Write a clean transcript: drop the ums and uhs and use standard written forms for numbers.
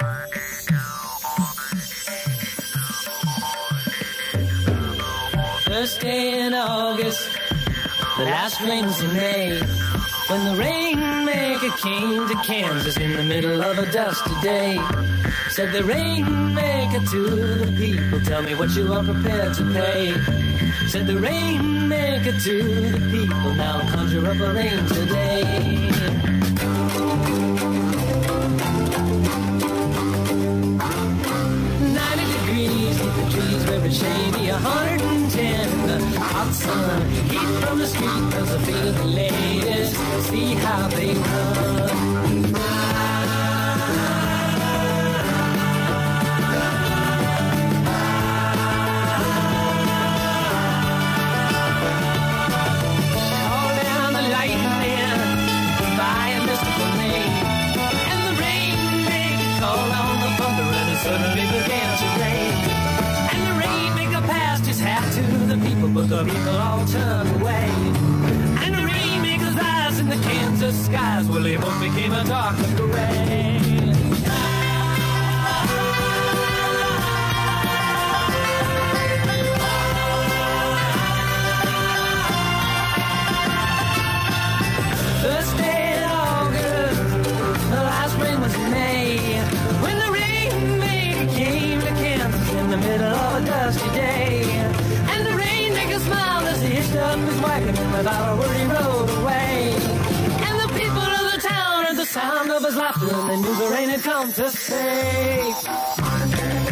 First day in August, the last rain was in May, when the Rainmaker came to Kansas in the middle of a dusty day. Said the Rainmaker to the people, tell me what you are prepared to pay. Said the Rainmaker to the people, now conjure up a rain today. 90 degrees, keep the trees very shady, 110 in the hot sun. Heat from the street, cause I feel the ladies, see how they run. Suddenly began to rain, and the Rainmaker passed his hat to the people, but the people all turned away. And the Rainmaker's eyes in the Kansas skies, well, they both became a dark gray. First day in August, the last rain was in May, when the came to Kansas in the middle of a dusty day. And the Rainmaker smiled as he hitched up his wagon, and without a word he rode away. And the people of the town heard the sound of his laughter, and they knew the rain had come to stay.